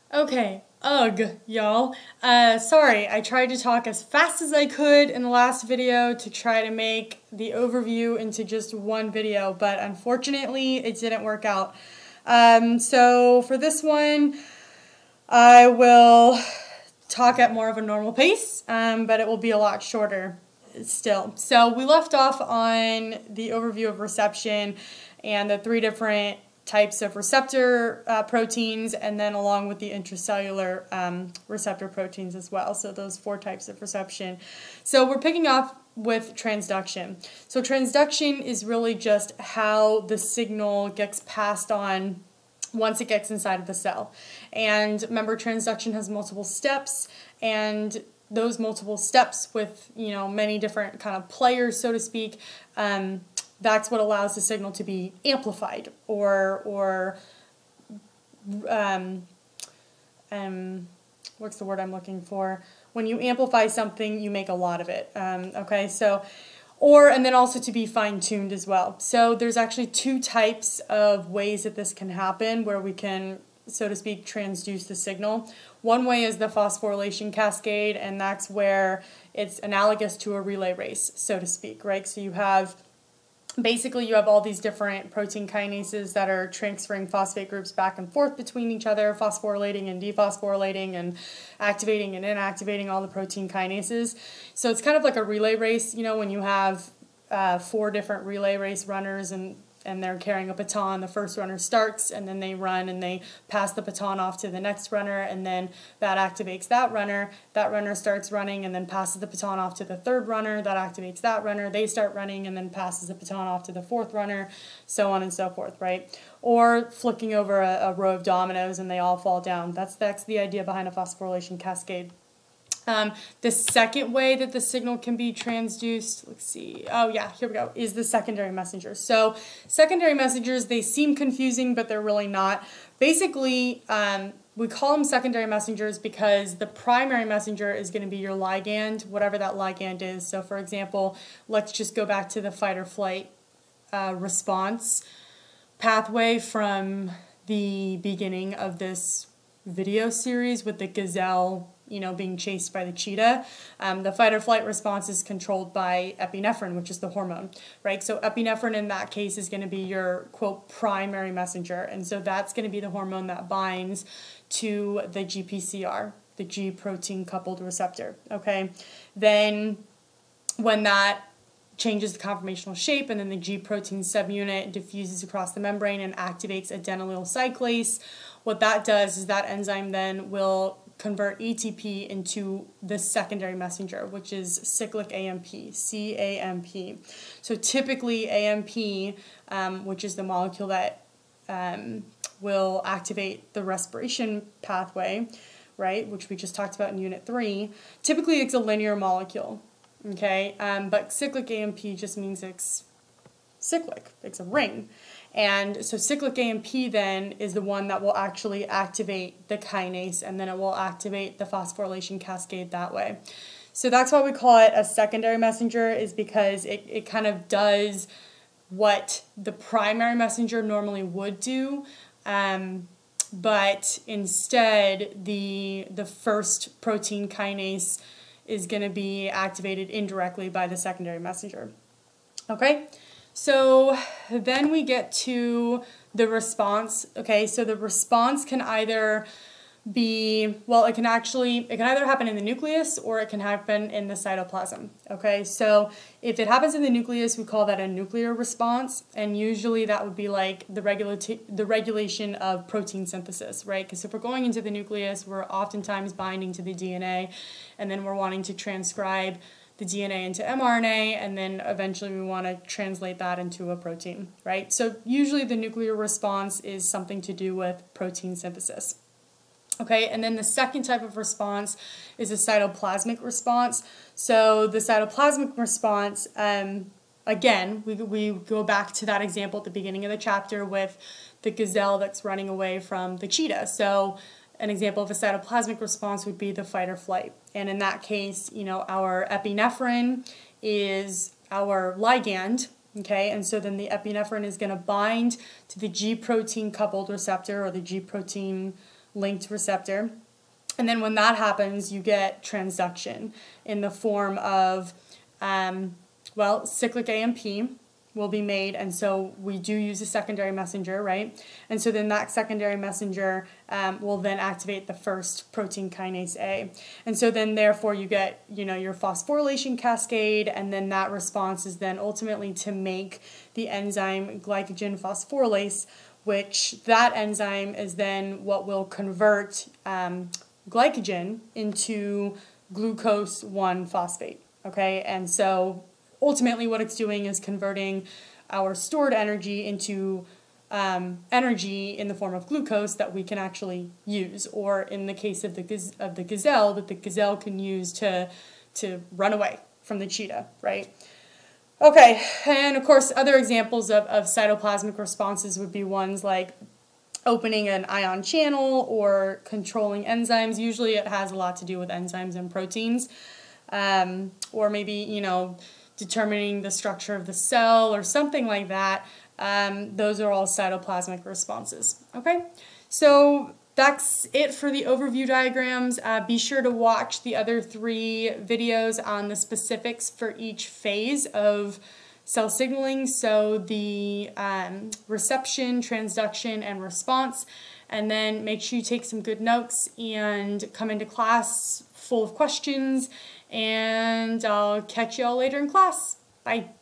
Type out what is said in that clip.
Okay, ugh, y'all. Sorry, I tried to talk as fast as I could in the last video to try to make the overview into just one video, but unfortunately it didn't work out. So for this one, I will talk at more of a normal pace, but it will be a lot shorter still. So we left off on the overview of reception and the three different types of receptor proteins, and then along with the intracellular receptor proteins as well. So those four types of reception. So we're picking up with transduction. So transduction is really just how the signal gets passed on once it gets inside of the cell. And remember, transduction has multiple steps, and those multiple steps with, many different kind of players, so to speak, that's what allows the signal to be amplified or what's the word I'm looking for? When you amplify something, you make a lot of it. Okay, so, and then also to be fine-tuned as well. So there's actually two types of ways that this can happen where we can, so to speak, transduce the signal. One way is the phosphorylation cascade, and that's where it's analogous to a relay race, so to speak, right? So you have all these different protein kinases that are transferring phosphate groups back and forth between each other, phosphorylating and dephosphorylating and activating and inactivating all the protein kinases. So it's kind of like a relay race, when you have four different relay race runners and they're carrying a baton. The first runner starts, and then they run and they pass the baton off to the next runner, and then that activates that runner. That runner starts running and then passes the baton off to the third runner. That activates that runner. They start running and then passes the baton off to the fourth runner, so on and so forth, right? Or flicking over a row of dominoes and they all fall down. That's the idea behind a phosphorylation cascade. The second way that the signal can be transduced, let's see, oh yeah, here we go, is the secondary messengers. So secondary messengers, they seem confusing, but they're really not. Basically, we call them secondary messengers because the primary messenger is going to be your ligand, whatever that ligand is. So for example, let's just go back to the fight or flight response pathway from the beginning of this video series with the gazelle being chased by the cheetah. The fight or flight response is controlled by epinephrine, which is the hormone, right? So epinephrine in that case is going to be your, quote, primary messenger. And so that's going to be the hormone that binds to the GPCR, the G protein coupled receptor, okay? Then when that changes the conformational shape, and then the G protein subunit diffuses across the membrane and activates adenylyl cyclase, what that does is that enzyme then will convert ATP into the secondary messenger, which is cyclic AMP, CAMP. So typically AMP, which is the molecule that will activate the respiration pathway, right, which we just talked about in Unit 3, typically it's a linear molecule, okay? But cyclic AMP just means it's cyclic, it's a ring. And so cyclic AMP then is the one that will actually activate the kinase, and then it will activate the phosphorylation cascade that way. So that's why we call it a secondary messenger, is because it kind of does what the primary messenger normally would do, but instead the first protein kinase is going to be activated indirectly by the secondary messenger. Okay? So then we get to the response. Okay, so the response can either be, well, it can either happen in the nucleus or it can happen in the cytoplasm. Okay, so if it happens in the nucleus, we call that a nuclear response, and usually that would be like the regulation of protein synthesis, right? Because if we're going into the nucleus, we're oftentimes binding to the DNA, and then we're wanting to transcribe the DNA into mRNA, and then eventually we want to translate that into a protein, right? So usually the nuclear response is something to do with protein synthesis. Okay, and then the second type of response is a cytoplasmic response. So the cytoplasmic response, again, we go back to that example at the beginning of the chapter with the gazelle that's running away from the cheetah. So an example of a cytoplasmic response would be the fight or flight. And in that case, our epinephrine is our ligand, okay? And so then the epinephrine is going to bind to the G protein coupled receptor, or the G protein linked receptor. And then when that happens, you get transduction in the form of, cyclic AMP will be made, and so we do use a secondary messenger, right? And so then that secondary messenger will then activate the first protein kinase A. And so then therefore you get, your phosphorylation cascade, and then that response is then ultimately to make the enzyme glycogen phosphorylase, which that enzyme is then what will convert glycogen into glucose 1-phosphate, okay? And so ultimately what it's doing is converting our stored energy into energy in the form of glucose that we can actually use, or in the case of the gazelle, that the gazelle can use to run away from the cheetah, right? Okay, and of course other examples of cytoplasmic responses would be ones like opening an ion channel or controlling enzymes. Usually it has a lot to do with enzymes and proteins, or maybe, determining the structure of the cell or something like that. Those are all cytoplasmic responses. Okay, so that's it for the overview diagrams. Be sure to watch the other 3 videos on the specifics for each phase of cell signaling, so the reception, transduction, and response. And then make sure you take some good notes and come into class full of questions, and I'll catch you all later in class. Bye.